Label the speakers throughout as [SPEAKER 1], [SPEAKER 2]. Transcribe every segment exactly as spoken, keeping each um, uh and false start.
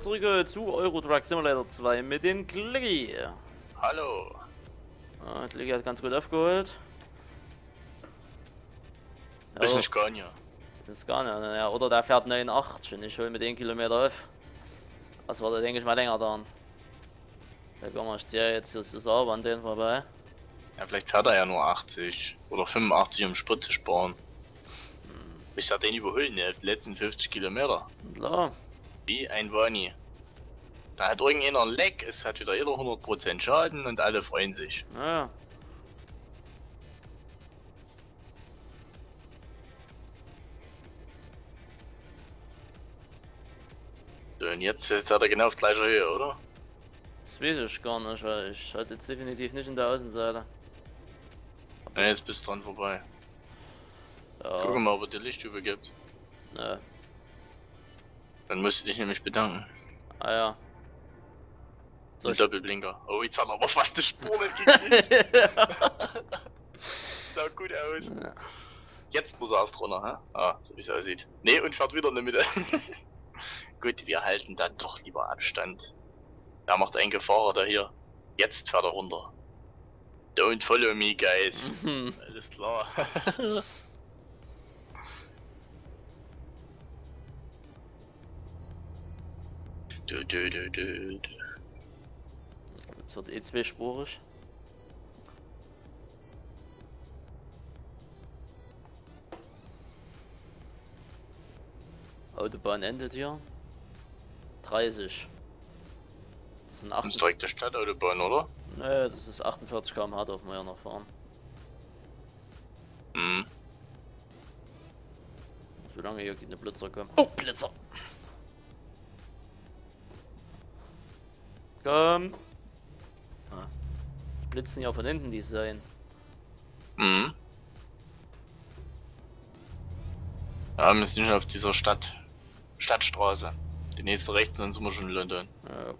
[SPEAKER 1] zurück zu Euro Truck Simulator zwei mit dem Klicki.
[SPEAKER 2] Hallo.
[SPEAKER 1] Ja, Klicki hat ganz gut aufgeholt.
[SPEAKER 2] Das ist
[SPEAKER 1] Ja,
[SPEAKER 2] nicht Scania.
[SPEAKER 1] das ist gar nicht. Ja, oder der fährt neunundachtzig und ich hole mit den Kilometer auf. Das war da, denke ich mal, länger dann. Da kann man ja jetzt so an den vorbei.
[SPEAKER 2] Ja, vielleicht fährt er ja nur achtzig oder fünfundachtzig, um Sprit zu sparen. Hm. Ich sag den überholen, ne? Die letzten fünfzig Kilometer.
[SPEAKER 1] Klar.
[SPEAKER 2] Wie ein Wani. Da hat irgendeiner ein Leck, es hat wieder jeder hundert Prozent Schaden und alle freuen sich.
[SPEAKER 1] Ja.
[SPEAKER 2] So, und jetzt ist er genau auf gleicher Höhe, oder?
[SPEAKER 1] Das weiß ich gar nicht, weil ich hatte jetzt definitiv nicht in der Außenseite.
[SPEAKER 2] Ne, jetzt bist du dran vorbei.
[SPEAKER 1] Ja.
[SPEAKER 2] Guck mal, ob er dir Lichthupe gibt.
[SPEAKER 1] Ne.
[SPEAKER 2] Dann musst du dich nämlich bedanken.
[SPEAKER 1] Ah ja. So,
[SPEAKER 2] Ein Doppelblinker. Oh, jetzt hat er aber fast die Spur nicht gekriegt. Sah gut aus.
[SPEAKER 1] Ja.
[SPEAKER 2] Jetzt muss er erst runter, hä? Ah, so wie es aussieht. Ne, und fährt wieder in der Mitte. Gut, wir halten dann doch lieber Abstand. Da macht ein Fahrer da hier. Jetzt fährt er runter. Don't follow me, guys.
[SPEAKER 1] Mhm.
[SPEAKER 2] Alles klar. du, du, du, du, du.
[SPEAKER 1] Jetzt wird eh zweispurig. Autobahn endet hier. dreißig. Das sind
[SPEAKER 2] Das ist direkt der Stadtautobahn, oder?
[SPEAKER 1] Ne, das ist achtundvierzig Kilometer pro Stunde, darf man ja noch fahren.
[SPEAKER 2] Mhm.
[SPEAKER 1] Solange hier keine Blitzer kommen. Oh, Blitzer! Komm! Ah. Die blitzen ja von hinten, die Säuen.
[SPEAKER 2] Mhm. Ja, wir sind schon auf dieser Stadt. Stadtstraße. Die nächste rechts, dann sind wir schon in London.
[SPEAKER 1] Ja.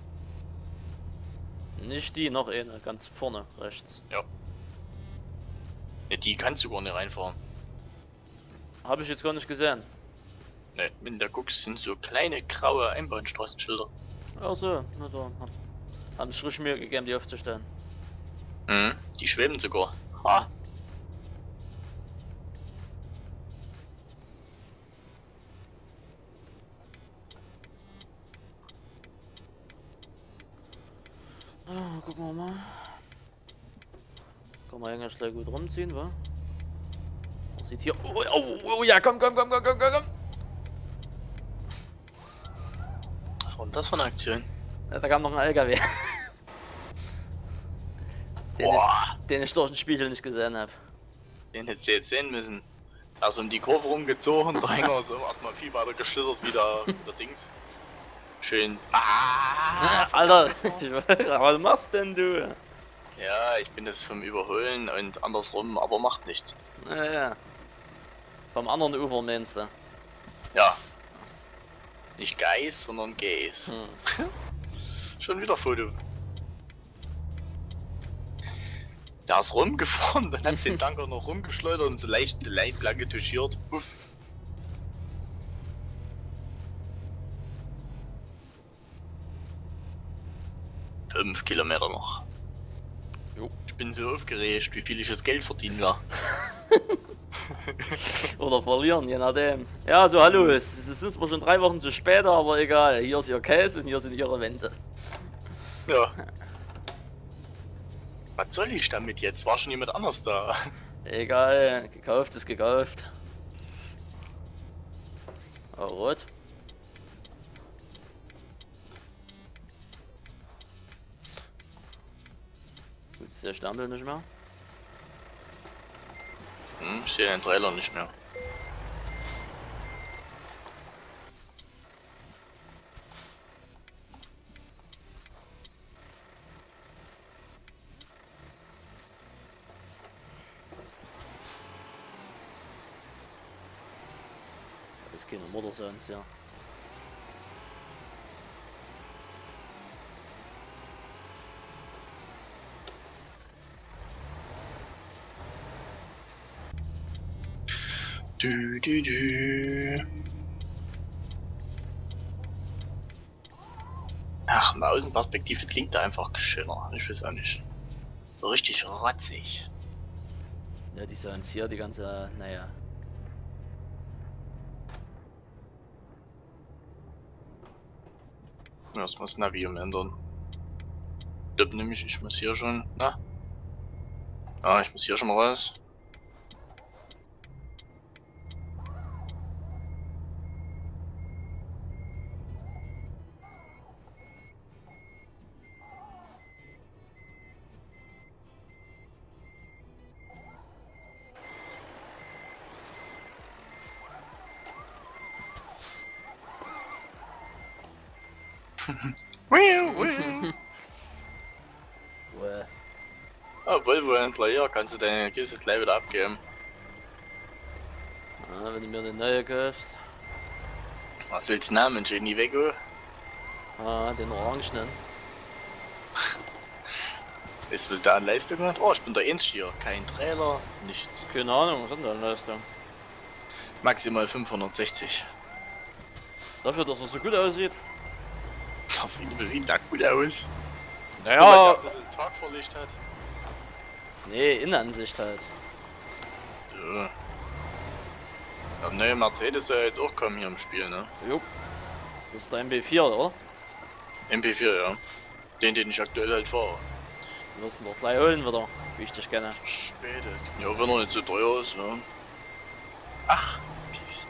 [SPEAKER 1] Nicht die, noch eine, ganz vorne rechts.
[SPEAKER 2] Ja. Ne, die kannst du gar nicht reinfahren.
[SPEAKER 1] Habe ich jetzt gar nicht gesehen.
[SPEAKER 2] Ne, wenn du da guckst, sind so kleine graue Einbahnstraßenschilder.
[SPEAKER 1] Ach so, na da. Haben es frisch mir gegeben, die aufzustellen.
[SPEAKER 2] Mhm. Die schweben sogar. Ha.
[SPEAKER 1] Ah, gucken wir mal. Kann man eigentlich gleich gut rumziehen, wa? Man sieht hier. Oh, oh, oh ja, komm, komm, komm, komm, komm, komm.
[SPEAKER 2] Was war denn das für eine Aktion?
[SPEAKER 1] Ja, da kam noch ein L K W. den,
[SPEAKER 2] Boah.
[SPEAKER 1] ich, den ich durch den Spiegel nicht gesehen habe.
[SPEAKER 2] Den hättest du jetzt sehen müssen. Er ist um die Kurve rumgezogen, der Hänger so erstmal viel weiter geschlittert wie der, wie der Dings. Schön. Ah,
[SPEAKER 1] Alter, was machst denn du?
[SPEAKER 2] ja, ich bin das vom Überholen und andersrum, aber macht nichts.
[SPEAKER 1] Naja. Vom anderen Ufer meinst du?
[SPEAKER 2] Ja. Nicht Geis, sondern Gays.
[SPEAKER 1] Hm.
[SPEAKER 2] Schon wieder Foto. Der ist rumgefahren, dann hat den Tanker noch rumgeschleudert und so leicht Leitplanke touchiert. Puff. Fünf Kilometer noch.
[SPEAKER 1] Jo.
[SPEAKER 2] Ich bin so aufgeregt, wie viel ich jetzt Geld verdienen werde.
[SPEAKER 1] Oder verlieren, je nachdem. Ja, so hallo, es, es sind zwar schon drei Wochen zu später, aber egal. Hier ist ihr Käse und hier sind ihre Wände.
[SPEAKER 2] Ja. Was soll ich damit jetzt? War schon jemand anders da?
[SPEAKER 1] Egal, gekauft ist gekauft. Oh, rot. Gut, ist der Stempel nicht mehr.
[SPEAKER 2] Hm, ich sehe den Trailer nicht mehr.
[SPEAKER 1] Das ist keine Motorsounds, ja.
[SPEAKER 2] Du, du, du. Ach, eine Außenperspektive klingt da einfach schöner. Ich weiß auch nicht. So richtig rotzig.
[SPEAKER 1] Ja, die sollen hier die ganze, naja.
[SPEAKER 2] Erstmal das Navi umändern. Ich glaube nämlich, ich muss hier schon. Na? Ah, ich muss hier schon mal raus.
[SPEAKER 1] Well.
[SPEAKER 2] Oh, Volvo-Händler, hier kannst du deine Kiste gleich wieder abgeben.
[SPEAKER 1] Ja, wenn du mir eine neue kaufst.
[SPEAKER 2] Was willst du nehmen? Jenny Vego?
[SPEAKER 1] Ah, den Orangenen.
[SPEAKER 2] Weißt du, was der an Leistung hat? Oh, ich bin der Einzige hier. Kein Trailer, nichts.
[SPEAKER 1] Keine Ahnung, was ist denn da an Leistung?
[SPEAKER 2] Maximal fünfhundertsechzig.
[SPEAKER 1] Dafür, dass er so gut aussieht.
[SPEAKER 2] Das sieht, das sieht da gut aus.
[SPEAKER 1] Naja.
[SPEAKER 2] Guck mal, der ein bisschen Tagverlicht hat.
[SPEAKER 1] Nee, Innenansicht halt.
[SPEAKER 2] Ja. Der neue Mercedes soll ja jetzt auch kommen hier im Spiel, ne?
[SPEAKER 1] Jo. Das ist der M P vier, oder?
[SPEAKER 2] M P vier, ja. Den, den ich aktuell halt fahre.
[SPEAKER 1] Wir müssen doch gleich holen wieder. Wie ich dich kenne.
[SPEAKER 2] Verspätet. Ja, wenn er nicht so teuer ist, ne? Ach, Kiste.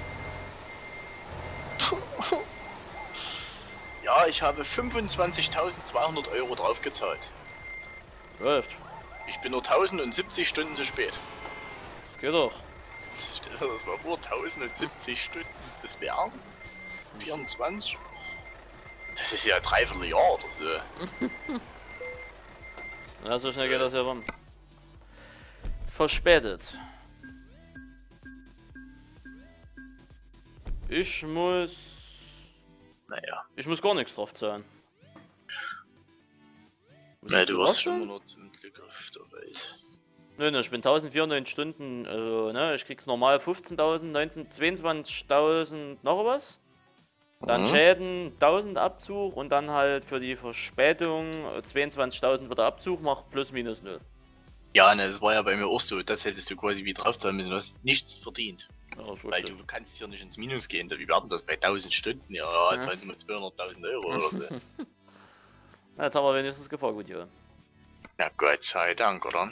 [SPEAKER 2] Ja, ich habe fünfundzwanzigtausendzweihundert Euro draufgezahlt.
[SPEAKER 1] Läuft.
[SPEAKER 2] Ich bin nur tausendsiebzig Stunden zu spät.
[SPEAKER 1] Das geht doch.
[SPEAKER 2] Stell dir das mal vor, tausendsiebzig Stunden. Das wären vierundzwanzig. Das ist ja dreiviertel Jahr oder so.
[SPEAKER 1] Ja, so schnell geht das ja rum. Verspätet. Ich muss...
[SPEAKER 2] Naja.
[SPEAKER 1] Ich muss gar nichts drauf zahlen.
[SPEAKER 2] Na, du warst schon nur zum Glück auf der Welt.
[SPEAKER 1] Nö, ne, ich bin tausendvierhundert Stunden, also, ne, ich krieg normal fünfzehntausend, neunzehn, zweiundzwanzigtausend noch was. Dann
[SPEAKER 2] Mhm.
[SPEAKER 1] Schäden tausend Abzug und dann halt für die Verspätung zweiundzwanzigtausend wird der Abzug, macht plus minus null.
[SPEAKER 2] Ja, ne, das war ja bei mir auch so. Das hättest du quasi wie draufzahlen müssen. Du hast nichts verdient.
[SPEAKER 1] Ja, das
[SPEAKER 2] Weil du kannst hier nicht ins Minus gehen. Wie werden das bei tausend Stunden? Ja, ja. Zahlen sie mal zweihunderttausend Euro oder so.
[SPEAKER 1] Na, jetzt haben wir wenigstens Gefahrgut hier.
[SPEAKER 2] Ja, Gott sei Dank, oder?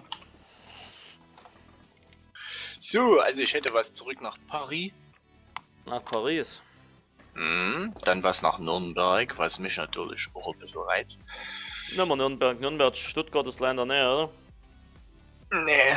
[SPEAKER 2] So, also ich hätte was zurück nach Paris.
[SPEAKER 1] Nach Paris.
[SPEAKER 2] Mhm, dann was nach Nürnberg, was mich natürlich auch ein bisschen reizt.
[SPEAKER 1] Nimm mal Nürnberg. Nürnberg, Stuttgart ist leider näher, oder?
[SPEAKER 2] Nee,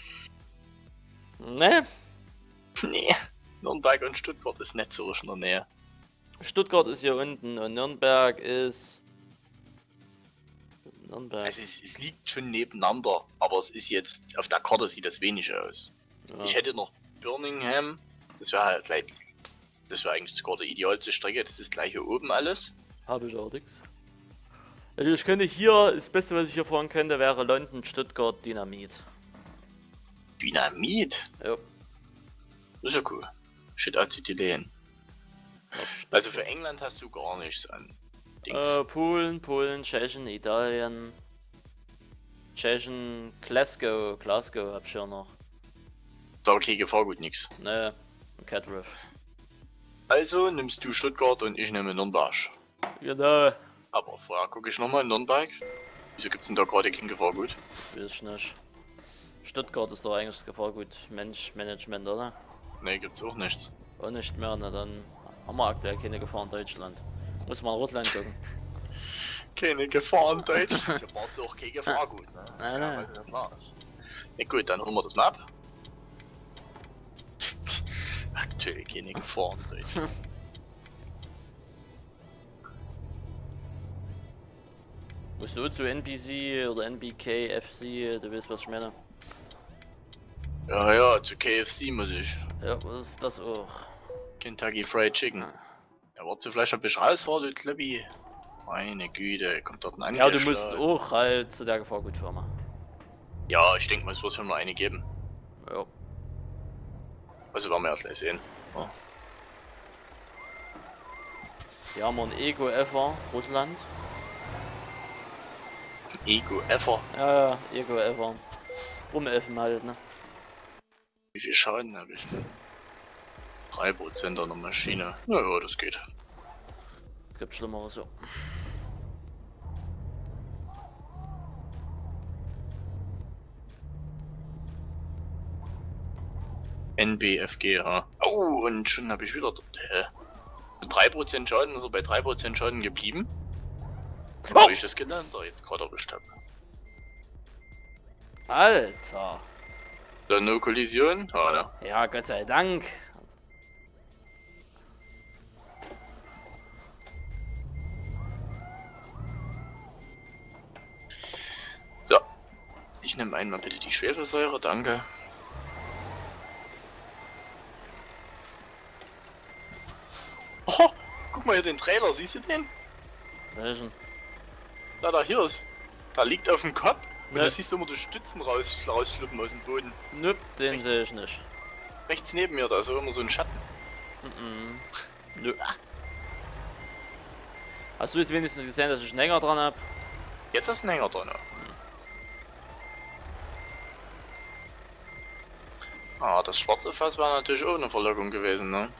[SPEAKER 1] Ne?
[SPEAKER 2] nee. Nürnberg und Stuttgart ist nicht so in der Nähe.
[SPEAKER 1] Stuttgart ist hier unten und Nürnberg ist... Nürnberg.
[SPEAKER 2] Also es, es liegt schon nebeneinander, aber es ist jetzt, auf der Karte sieht das wenig aus.
[SPEAKER 1] Ja.
[SPEAKER 2] Ich hätte noch Birmingham, das wäre halt gleich, das wäre eigentlich sogar die idealste Strecke, das ist gleich hier oben alles.
[SPEAKER 1] Habe ich auch nix. Also ich könnte hier, das Beste was ich hier fahren könnte, wäre London, Stuttgart, Dynamit.
[SPEAKER 2] Dynamit?
[SPEAKER 1] Ja.
[SPEAKER 2] Das ist ja cool. Shit Acetylen.
[SPEAKER 1] Ja,
[SPEAKER 2] Also für England hast du gar nichts an Dings.
[SPEAKER 1] Äh, Polen, Polen, Tschechien, Italien. Tschechien, Glasgow, Glasgow hab ich ja noch.
[SPEAKER 2] Da okay, Gefahrgut nix.
[SPEAKER 1] Ne, Catriff.
[SPEAKER 2] Also nimmst du Stuttgart und ich nehme Nürnberg.
[SPEAKER 1] Genau.
[SPEAKER 2] Aber vorher gucke ich nochmal in Nürnberg. Wieso gibt's denn da gerade kein Gefahrgut?
[SPEAKER 1] Weiß ich nicht. Stuttgart ist doch eigentlich das Gefahrgut Mensch Management, oder?
[SPEAKER 2] Ne, gibt's auch nichts.
[SPEAKER 1] Und nicht mehr, na dann haben wir aktuell keine Gefahr in Deutschland. Muss mal in Russland gucken.
[SPEAKER 2] Keine Gefahr in Deutschland. Da brauchst du auch keine Gefahrgut, ne? Das
[SPEAKER 1] Nein,
[SPEAKER 2] ist ja,
[SPEAKER 1] nein.
[SPEAKER 2] was ja klar ist. Na gut, dann holen wir das mal ab. Aktuell keine Gefahr in Deutschland.
[SPEAKER 1] Musst du zu N B C oder N B K F C, du weißt was ich meine?
[SPEAKER 2] Ja, ja, zu K F C muss ich.
[SPEAKER 1] Ja, was ist das auch?
[SPEAKER 2] Kentucky Fried Chicken. Ja, warte, vielleicht ein bisschen rausfahren, du Klebbi. Meine Güte, kommt dort ein
[SPEAKER 1] Ja, du musst auch halt zu der Gefahrgutfirma.
[SPEAKER 2] Ja, ich denke mal, es wird schon mal eine geben.
[SPEAKER 1] Ja.
[SPEAKER 2] Also werden wir ja gleich sehen. Ja.
[SPEAKER 1] Wir haben einen Ego-Effer, Russland.
[SPEAKER 2] Ego-Effer?
[SPEAKER 1] Ja, ja, Ego-Effer. Rumeffen halt, ne?
[SPEAKER 2] Wie viel Schaden habe ich denn? drei Prozent an der Maschine. Na ja, das geht.
[SPEAKER 1] Gibt Schlimmeres, so.
[SPEAKER 2] N B F G, ja. Oh, und schon habe ich wieder... Hä? Mit drei Prozent Schaden ist er bei drei Prozent Schaden geblieben.
[SPEAKER 1] Oh!
[SPEAKER 2] Habe ich das gelernt, da jetzt gerade erwischt habe.
[SPEAKER 1] Alter!
[SPEAKER 2] Dann no Kollision? Ah, ja.
[SPEAKER 1] Ja, Gott sei Dank.
[SPEAKER 2] So. Ich nehme einmal bitte die Schwefelsäure, danke. Oh, guck mal hier den Trailer, siehst du den?
[SPEAKER 1] Welchen?
[SPEAKER 2] Da, da, hier ist. Da liegt auf dem Kopf. Und
[SPEAKER 1] Ja.
[SPEAKER 2] da siehst du immer die Stützen raus, rausflippen aus dem Boden.
[SPEAKER 1] Nö, den sehe ich nicht.
[SPEAKER 2] Rechts neben mir, da ist immer so ein Schatten.
[SPEAKER 1] Mhm. Nö. Hast du jetzt wenigstens gesehen, dass ich einen Hänger dran hab?
[SPEAKER 2] Jetzt hast du einen Hänger dran. Ah, das schwarze Fass war natürlich auch eine Verlockung gewesen, ne?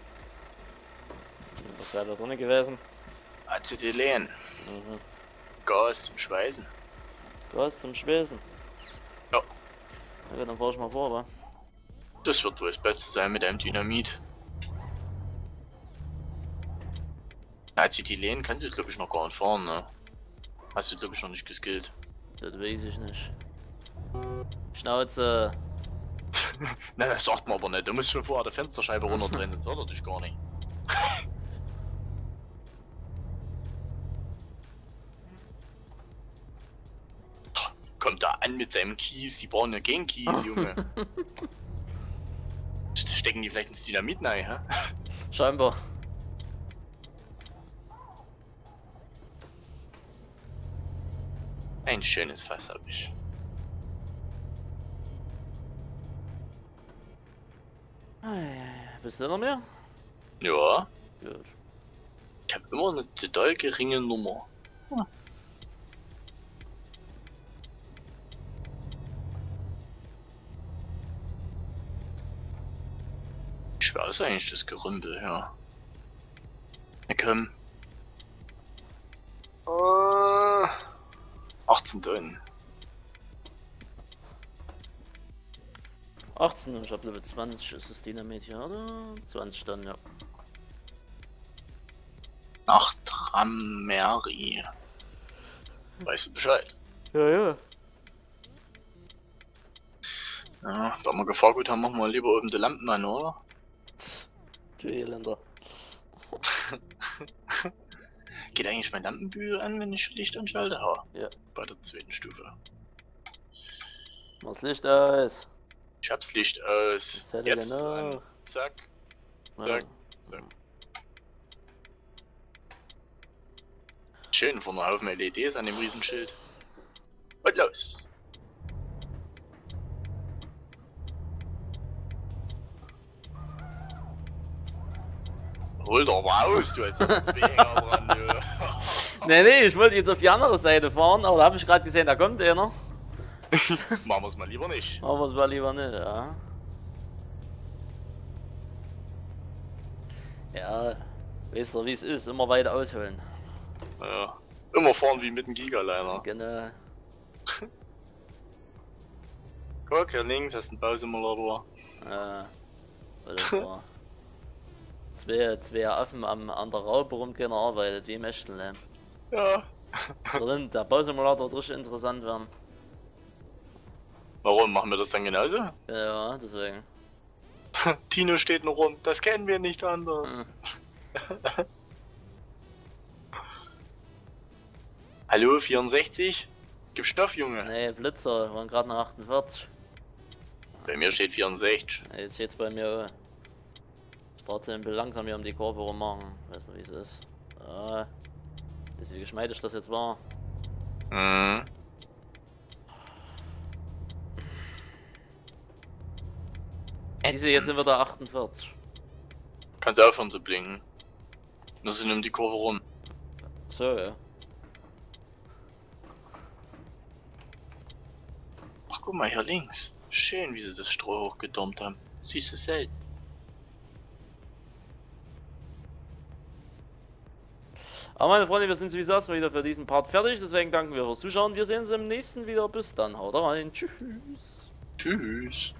[SPEAKER 1] Was wäre da drin gewesen?
[SPEAKER 2] Acetylen.
[SPEAKER 1] Mhm.
[SPEAKER 2] Gas zum Schweißen.
[SPEAKER 1] Gas zum Schwesen.
[SPEAKER 2] Ja.
[SPEAKER 1] Okay, dann fahr ich mal vor, wa?
[SPEAKER 2] Das wird wohl das Beste sein mit einem Dynamit. Acetylen kannst du, glaube ich, noch gar nicht fahren, ne? Hast du, glaube ich, noch nicht geskillt.
[SPEAKER 1] Das weiß ich nicht. Schnauze.
[SPEAKER 2] Na, das sagt man aber nicht. Du musst schon vorher der Fensterscheibe runterdrehen, sonst hört er dich gar nicht. Kommt da an mit seinem Kies, die brauchen ja keinen Kies, Junge. Stecken die vielleicht ins Dynamit rein, hä?
[SPEAKER 1] Scheinbar.
[SPEAKER 2] Ein schönes Fass hab ich.
[SPEAKER 1] Bist du noch mehr?
[SPEAKER 2] Ja,
[SPEAKER 1] Gut.
[SPEAKER 2] ich habe immer eine total geringe Nummer. Hm. Wie schwer ist eigentlich das Gerümpel, ja. Na komm. Uh, achtzehn Tonnen.
[SPEAKER 1] achtzehn und ich hab Level zwanzig, ist das Dynamit hier, oder? zwanzig Tonnen, ja.
[SPEAKER 2] Nach Trameri. Weißt du Bescheid?
[SPEAKER 1] Ja, ja.
[SPEAKER 2] Ja, da wir Gefahrgut haben, machen wir lieber oben die Lampen an, oder?
[SPEAKER 1] Du Elender.
[SPEAKER 2] Geht eigentlich mein Lampenbügel an, wenn ich Licht anschalte? Ja.
[SPEAKER 1] Ja.
[SPEAKER 2] Bei der zweiten Stufe.
[SPEAKER 1] Mach das Licht aus.
[SPEAKER 2] Ich hab's Licht aus.
[SPEAKER 1] Das hätte
[SPEAKER 2] Jetzt
[SPEAKER 1] genau.
[SPEAKER 2] an. Zack,
[SPEAKER 1] Ja.
[SPEAKER 2] zack, zack. Schön, vorne Haufen L E Ds an dem Riesenschild. Und los! Hol doch mal aus, du hast ja zwei Hänger dran, du.
[SPEAKER 1] Nee, nee, ich wollte jetzt auf die andere Seite fahren, aber da habe ich gerade gesehen, da kommt einer.
[SPEAKER 2] Machen wir's mal lieber nicht.
[SPEAKER 1] Aber es war lieber nicht, ja. Ja, weißt du, wie es ist, immer weit ausholen.
[SPEAKER 2] Ja. Immer fahren wie mit dem Gigaliner.
[SPEAKER 1] Genau.
[SPEAKER 2] Guck, hier links hast du einen Bausimulator.
[SPEAKER 1] Äh, das war zwei, zwei Affen am, an der Raupe rumgehen arbeitet, wie im echten Leben.
[SPEAKER 2] Ja.
[SPEAKER 1] So, dann der Bausimulator wird richtig interessant werden.
[SPEAKER 2] Warum machen wir das dann genauso?
[SPEAKER 1] Ja, deswegen.
[SPEAKER 2] Tino steht noch rum, das kennen wir nicht anders.
[SPEAKER 1] Hm.
[SPEAKER 2] Hallo, vierundsechzig? Gib Stoff, Junge.
[SPEAKER 1] Nee, Blitzer, wir waren gerade nach achtundvierzig.
[SPEAKER 2] Bei mir steht vierundsechzig.
[SPEAKER 1] Jetzt geht's bei mir auch. Ich starte ein bisschen langsam hier um die Kurve rum machen. Weißt du, wie es ist. Ah, wie geschmeidig das jetzt war.
[SPEAKER 2] Mhm.
[SPEAKER 1] Diese jetzt sind wir da achtundvierzig.
[SPEAKER 2] Kannst aufhören zu blinken. Nur sind um die Kurve rum.
[SPEAKER 1] So, ja.
[SPEAKER 2] Ach, guck mal hier links. Schön, wie sie das Stroh hochgedummt haben. Siehst du selten.
[SPEAKER 1] Aber meine Freunde, wir sind sowieso erstmal wieder für diesen Part fertig. Deswegen danken wir fürs Zuschauen. Wir sehen uns im nächsten wieder. Bis dann. Haut rein. Tschüss.
[SPEAKER 2] Tschüss.